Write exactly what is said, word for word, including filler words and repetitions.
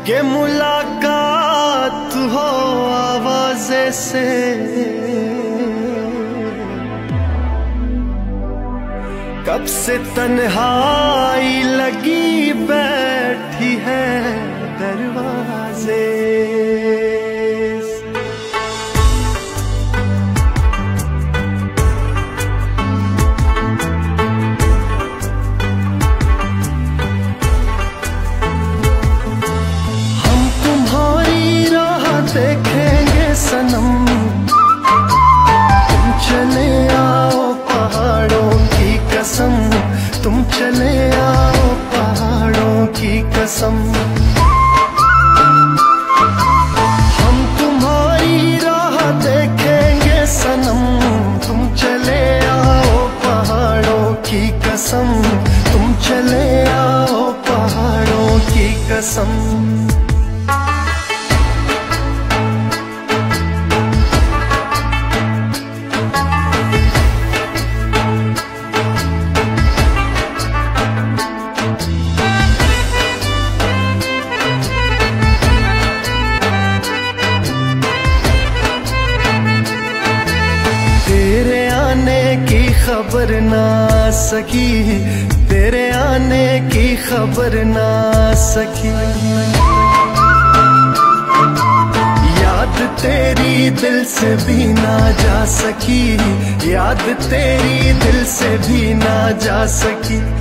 के मुलाकात हो आवाज़े से, कब से तन्हाई लगी बैठी है दरवाजे। देखेंगे सनम, तुम चले आओ पहाड़ों की कसम, तुम चले आओ पहाड़ों की कसम। हम तुम्हारी राह देखेंगे सनम, तुम चले आओ पहाड़ों की कसम, तुम चले आओ पहाड़ों की कसम। तेरे आने की खबर ना सकी, तेरे आने की खबर ना सकी, याद तेरी दिल से भी ना जा सकी, याद तेरी दिल से भी ना जा सकी।